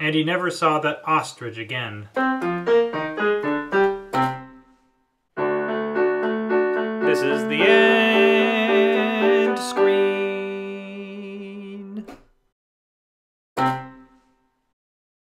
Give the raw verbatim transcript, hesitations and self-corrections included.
And he never saw that ostrich again. This is the end.